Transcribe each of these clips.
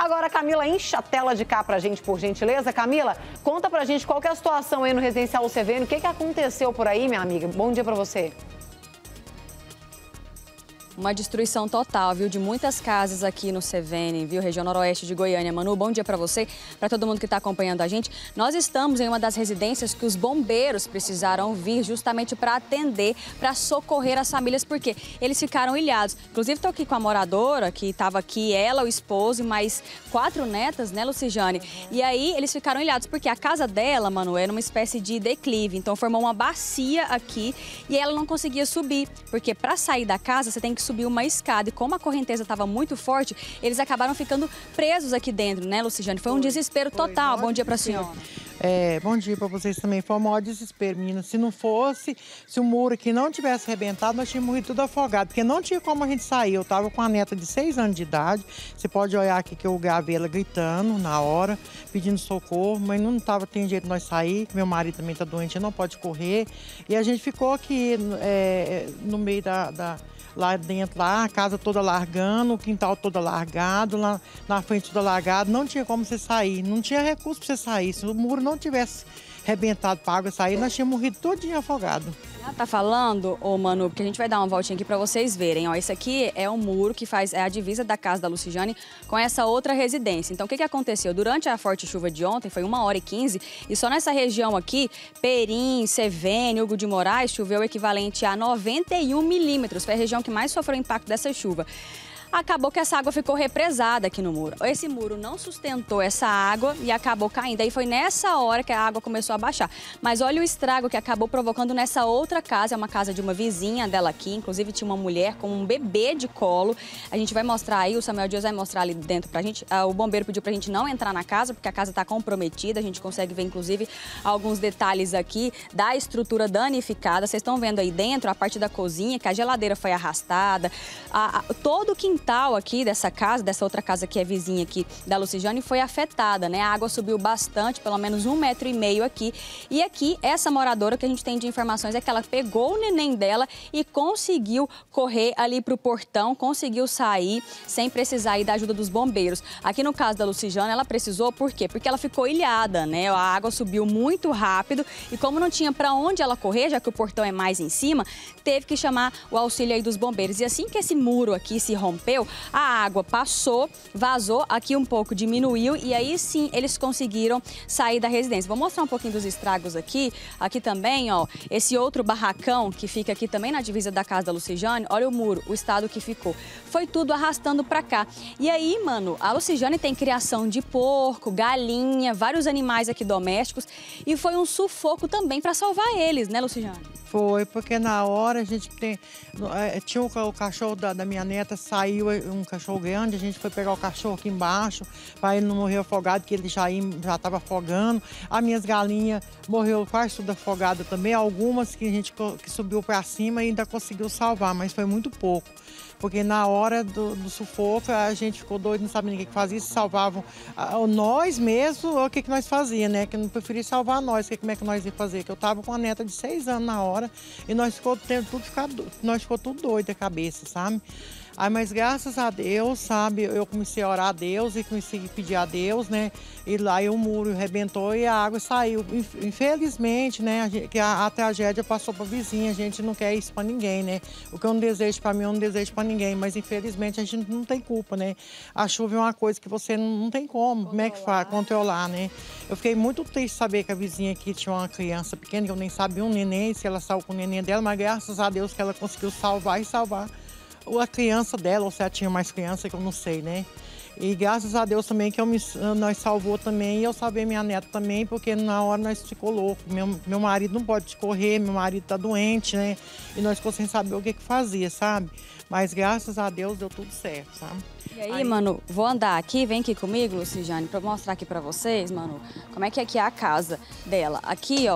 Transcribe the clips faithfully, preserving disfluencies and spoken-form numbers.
Agora a Camila enche a tela de cá pra gente, por gentileza. Camila, conta pra gente qual que é a situação aí no Residencial Lucevene. O que, que aconteceu por aí, minha amiga? Bom dia pra você. Uma destruição total, viu, de muitas casas aqui no Lucevene, viu, região noroeste de Goiânia. Manu, bom dia para você, para todo mundo que está acompanhando a gente. Nós estamos em uma das residências que os bombeiros precisaram vir justamente para atender, para socorrer as famílias, porque eles ficaram ilhados. Inclusive, estou aqui com a moradora, que estava aqui, ela, o esposo e mais quatro netas, né, Lucejane? E aí, eles ficaram ilhados, porque a casa dela, Manu, era uma espécie de declive, então formou uma bacia aqui e ela não conseguia subir, porque para sair da casa, você tem que subir uma escada, e como a correnteza estava muito forte, eles acabaram ficando presos aqui dentro, né, Lucejane? Foi um desespero total. Bom dia para a senhora. É, bom dia para vocês também. Foi o maior desespero, menina. Se não fosse, se o muro aqui não tivesse arrebentado, nós tínhamos morrido tudo afogado, porque não tinha como a gente sair. Eu estava com a neta de seis anos de idade. Você pode olhar aqui que eu gravei ela gritando na hora, pedindo socorro, mas não tava, tem jeito de nós sair. Meu marido também está doente, não pode correr. E a gente ficou aqui é, no meio da... da lá dentro, lá, a casa toda largando, o quintal todo largado, lá na frente toda largado, não tinha como você sair, não tinha recurso para você sair. Se o muro não tivesse arrebentado para a água sair, nós tínhamos morrido todinho afogado. Ela tá falando, ô Manu, porque a gente vai dar uma voltinha aqui para vocês verem. Ó, esse aqui é um muro que faz é a divisa da casa da Lucejane com essa outra residência. Então, o que, que aconteceu? Durante a forte chuva de ontem, foi uma hora e quinze, e só nessa região aqui, Perim, Sevene, Hugo de Moraes, choveu o equivalente a noventa e um milímetros. Foi a região que mais sofreu o impacto dessa chuva. Acabou que essa água ficou represada aqui no muro. Esse muro não sustentou essa água e acabou caindo. Aí foi nessa hora que a água começou a baixar. Mas olha o estrago que acabou provocando nessa outra casa. É uma casa de uma vizinha dela aqui. Inclusive tinha uma mulher com um bebê de colo. A gente vai mostrar aí, o Samuel Dias vai mostrar ali dentro pra gente. O bombeiro pediu pra gente não entrar na casa, porque a casa tá comprometida. A gente consegue ver, inclusive, alguns detalhes aqui da estrutura danificada. Vocês estão vendo aí dentro a parte da cozinha, que a geladeira foi arrastada. A, a, todo o quintal quintal aqui dessa casa, dessa outra casa que é vizinha aqui da Lucejane, foi afetada, né? A água subiu bastante, pelo menos um metro e meio aqui. E aqui, essa moradora, que a gente tem de informações é que ela pegou o neném dela e conseguiu correr ali pro portão, conseguiu sair sem precisar ir da ajuda dos bombeiros. Aqui no caso da Lucejane, ela precisou, por quê? Porque ela ficou ilhada, né? A água subiu muito rápido e como não tinha para onde ela correr, já que o portão é mais em cima, teve que chamar o auxílio aí dos bombeiros. E assim que esse muro aqui se rompeu, a água passou, vazou, aqui um pouco diminuiu e aí sim eles conseguiram sair da residência. Vou mostrar um pouquinho dos estragos aqui. Aqui também, ó, esse outro barracão que fica aqui também na divisa da casa da Lucejane, olha o muro, o estado que ficou. Foi tudo arrastando pra cá. E aí, mano, a Lucejane tem criação de porco, galinha, vários animais aqui domésticos e foi um sufoco também para salvar eles, né, Lucejane? Foi, porque na hora a gente tem... Tinha o, o cachorro da, da minha neta, saiu um cachorro grande, a gente foi pegar o cachorro aqui embaixo, para ele não morrer afogado, que ele já estava afogando. As minhas galinhas morreu quase tudo afogada também, algumas que a gente que subiu para cima e ainda conseguiu salvar, mas foi muito pouco. Porque na hora do, do sufoco a gente ficou doido, não sabia ninguém que fazia, se salvavam a, nós mesmos, ou o que, que nós fazíamos, né? Que não preferia salvar nós, que como é que nós ia fazer? Que eu tava com a neta de seis anos na hora e nós ficou tudo, ficado, nós ficou tudo doido da cabeça, sabe? Aí, mas graças a Deus, sabe, eu comecei a orar a Deus e comecei a pedir a Deus, né? E lá e o muro arrebentou e a água saiu. Infelizmente, né, a, gente, que a, a tragédia passou para a vizinha, a gente não quer isso para ninguém, né? O que eu não desejo para mim, eu não desejo para ninguém, mas infelizmente a gente não tem culpa, né? A chuva é uma coisa que você não, não tem como, como é que faz, controlar, né? Eu fiquei muito triste de saber que a vizinha aqui tinha uma criança pequena, que eu nem sabia um neném, se ela saiu com o neném dela, mas graças a Deus que ela conseguiu salvar e salvar a criança dela, ou se ela tinha mais criança, que eu não sei, né? E graças a Deus também que eu me, nós salvou também e eu salvei minha neta também, porque na hora nós ficou louco. Meu, meu marido não pode correr, meu marido tá doente, né? E nós ficamos sem saber o que que fazia, sabe? Mas graças a Deus deu tudo certo, sabe? E aí, aí, Manu, vou andar aqui, vem aqui comigo, Lucejane, pra mostrar aqui pra vocês, Manu, como é que aqui é a casa dela. Aqui, ó,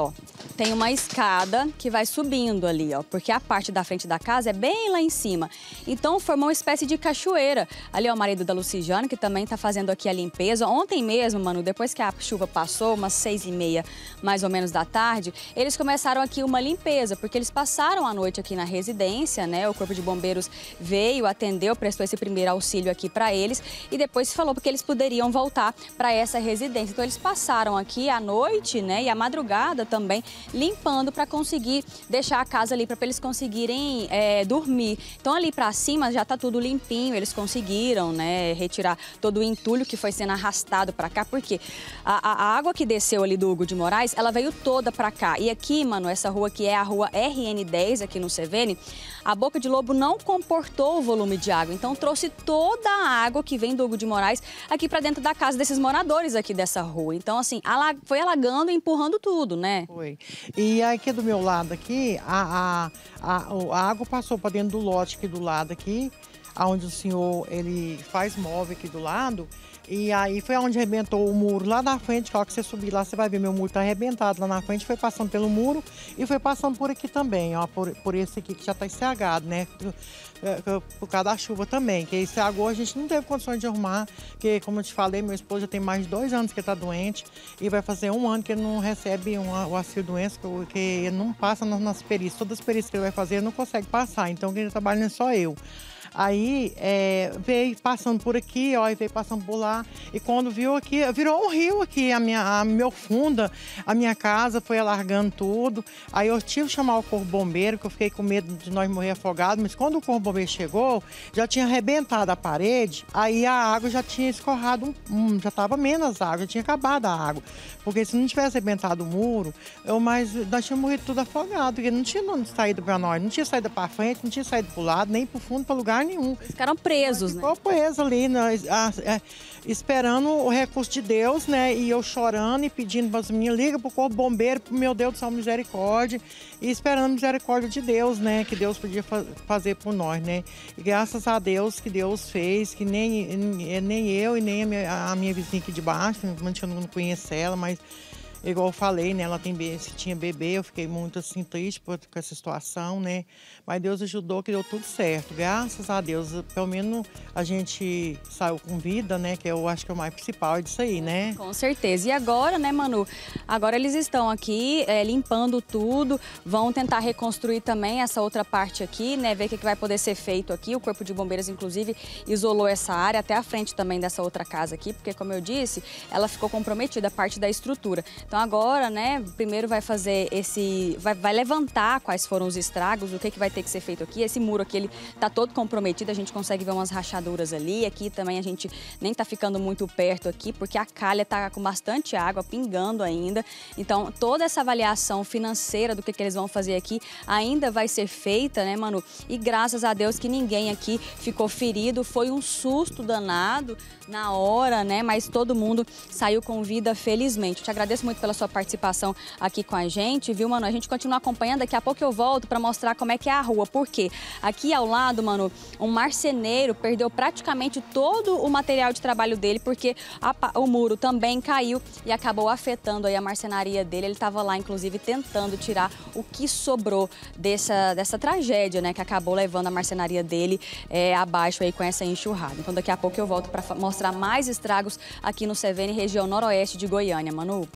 tem uma escada que vai subindo ali, ó, porque a parte da frente da casa é bem lá em cima. Então formou uma espécie de cachoeira. Ali é o marido da Lucijane, que também tá fazendo aqui a limpeza. Ontem mesmo, Manu, depois que a chuva passou, umas seis e meia mais ou menos da tarde, eles começaram aqui uma limpeza, porque eles passaram a noite aqui na residência, né? O Corpo de Bombeiros veio, atendeu, prestou esse primeiro auxílio aqui para eles e depois falou porque eles poderiam voltar para essa residência. Então eles passaram aqui à noite, né, e à madrugada também limpando para conseguir deixar a casa ali para eles conseguirem é, dormir. Então ali para cima já tá tudo limpinho, eles conseguiram, né, retirar todo o entulho que foi sendo arrastado para cá, porque a, a água que desceu ali do Hugo de Moraes, ela veio toda para cá. E aqui, mano, essa rua que é a rua R N dez aqui no C V N, a Boca de Lobo não comportou o volume de água, então trouxe toda a água que vem do Hugo de Moraes aqui para dentro da casa desses moradores aqui dessa rua. Então, assim, foi alagando e empurrando tudo, né? Foi. E aqui do meu lado aqui, a, a, a, a água passou para dentro do lote aqui do lado aqui, onde o senhor, ele faz móvel aqui do lado. E aí foi onde arrebentou o muro lá na frente, que a hora que você subir lá, você vai ver meu muro tá arrebentado lá na frente, foi passando pelo muro e foi passando por aqui também, ó, por, por esse aqui que já tá estragado, né, por causa da chuva também, que estragou, a gente não teve condições de arrumar, porque como eu te falei, meu esposo já tem mais de dois anos que ele tá doente e vai fazer um ano que ele não recebe uma, o auxílio doença, porque ele não passa nas, nas perícias, todas as perícias que ele vai fazer ele não consegue passar, então quem trabalha é só eu. Aí é, veio passando por aqui, ó, e veio passando por lá. E quando viu aqui, virou um rio aqui, a minha, a meu funda, a minha casa foi alargando tudo. Aí eu tive que chamar o Corpo Bombeiro, que eu fiquei com medo de nós morrer afogados. Mas quando o Corpo Bombeiro chegou, já tinha arrebentado a parede, aí a água já tinha escorrado, um, já estava menos água, já tinha acabado a água. Porque se não tivesse arrebentado o muro, eu, mas nós tínhamos morrido tudo afogado, porque não tinha saída para nós, não tinha saída para frente, não tinha saída para o lado, nem para o fundo, para lugar nenhum. Eles ficaram presos, né? Ficou preso ali, né? Esperando o recurso de Deus, né? E eu chorando e pedindo para as meninas, liga pro Corpo Bombeiro, pro meu Deus do céu, misericórdia. E esperando a misericórdia de Deus, né? Que Deus podia fa fazer por nós, né? E graças a Deus que Deus fez, que nem, nem eu e nem a minha, a minha vizinha aqui de baixo, eu não conheço ela, mas... Igual eu falei, né? Ela tem, se tinha bebê, eu fiquei muito assim triste por, com essa situação, né? Mas Deus ajudou que deu tudo certo. Graças a Deus, pelo menos a gente saiu com vida, né? Que eu acho que é o mais principal, é disso aí, né? Com certeza. E agora, né, Manu? Agora eles estão aqui é, limpando tudo, vão tentar reconstruir também essa outra parte aqui, né? Ver o que, que vai poder ser feito aqui. O Corpo de Bombeiros, inclusive, isolou essa área até a frente também dessa outra casa aqui, porque, como eu disse, ela ficou comprometida, a parte da estrutura. Então agora, né, primeiro vai fazer esse, vai, vai levantar quais foram os estragos, o que, que vai ter que ser feito aqui. Esse muro aqui, ele tá todo comprometido, a gente consegue ver umas rachaduras ali. Aqui também a gente nem tá ficando muito perto aqui, porque a calha tá com bastante água, pingando ainda. Então, toda essa avaliação financeira do que, que eles vão fazer aqui ainda vai ser feita, né, Manu? E graças a Deus que ninguém aqui ficou ferido. Foi um susto danado na hora, né, mas todo mundo saiu com vida, felizmente. Eu te agradeço muito pela sua participação aqui com a gente, viu, Manu? A gente continua acompanhando, daqui a pouco eu volto para mostrar como é que é a rua, porque aqui ao lado, Manu, um marceneiro perdeu praticamente todo o material de trabalho dele, porque a, o muro também caiu e acabou afetando aí a marcenaria dele. Ele estava lá, inclusive, tentando tirar o que sobrou dessa, dessa tragédia, né, que acabou levando a marcenaria dele é, abaixo aí com essa enxurrada. Então, daqui a pouco eu volto para mostrar mais estragos aqui no C V N, região noroeste de Goiânia, Manu.